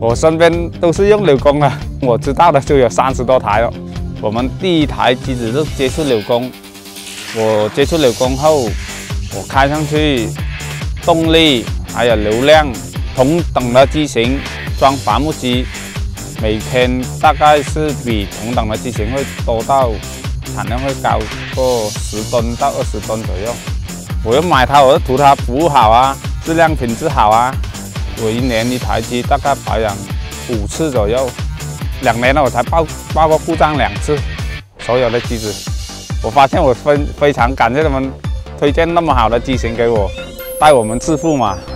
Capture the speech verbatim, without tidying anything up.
我身边都是用LiuGong的，我知道的就有三十多台了。我们第一台机子就接触LiuGong，我接触LiuGong后，我开上去动力还有流量同等的机型装伐木机，每天大概是比同等的机型会多到产量会高过十吨到二十吨左右。我要买它，我就图它服务好啊，质量品质好啊。我一年一台机大概保养五次左右，两年了我才报报过故障两次。所有的机子，我发现我非非常感谢他们推荐那么好的机型给我，带我们致富嘛。